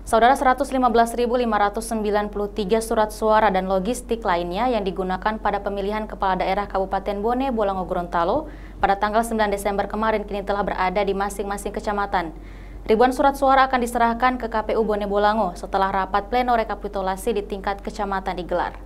Saudara, 115.593 surat suara dan logistik lainnya yang digunakan pada pemilihan kepala daerah Kabupaten Bone Bolango Gorontalo pada tanggal 9 Desember kemarin kini telah berada di masing-masing kecamatan. Ribuan surat suara akan diserahkan ke KPU Bone Bolango setelah rapat pleno rekapitulasi di tingkat kecamatan digelar.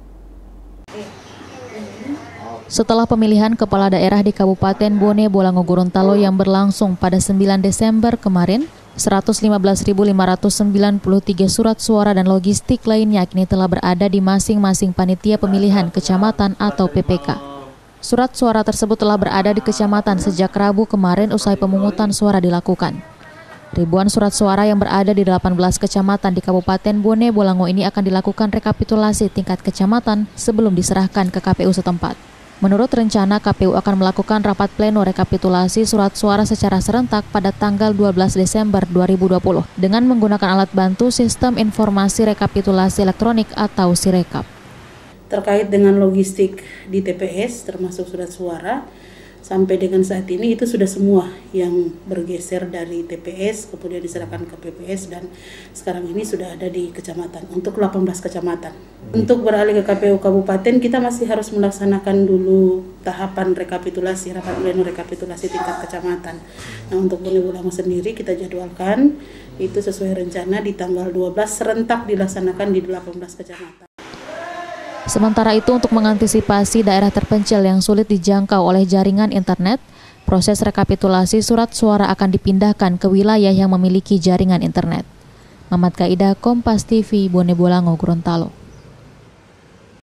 Setelah pemilihan kepala daerah di Kabupaten Bone Bolango Gorontalo yang berlangsung pada 9 Desember kemarin, 115.593 surat suara dan logistik lainnya kini telah berada di masing-masing panitia pemilihan kecamatan atau PPK. Surat suara tersebut telah berada di kecamatan sejak Rabu kemarin usai pemungutan suara dilakukan. Ribuan surat suara yang berada di 18 kecamatan di Kabupaten Bone Bolango ini akan dilakukan rekapitulasi tingkat kecamatan sebelum diserahkan ke KPU setempat. Menurut rencana, KPU akan melakukan rapat pleno rekapitulasi surat suara secara serentak pada tanggal 12 Desember 2020 dengan menggunakan alat bantu Sistem Informasi Rekapitulasi Elektronik atau Sirekap. Terkait dengan logistik di TPS termasuk surat suara, sampai dengan saat ini itu sudah semua yang bergeser dari TPS kemudian diserahkan ke PPS dan sekarang ini sudah ada di kecamatan untuk 18 kecamatan. Untuk beralih ke KPU Kabupaten, kita masih harus melaksanakan dulu tahapan rekapitulasi, rapat pleno rekapitulasi tingkat kecamatan. Nah, untuk Bone Bolango sendiri kita jadwalkan itu sesuai rencana di tanggal 12 serentak dilaksanakan di 18 kecamatan. Sementara itu, untuk mengantisipasi daerah terpencil yang sulit dijangkau oleh jaringan internet, proses rekapitulasi surat suara akan dipindahkan ke wilayah yang memiliki jaringan internet. Mamat Kaida, Kompas TV, Bone Bolango, Gorontalo.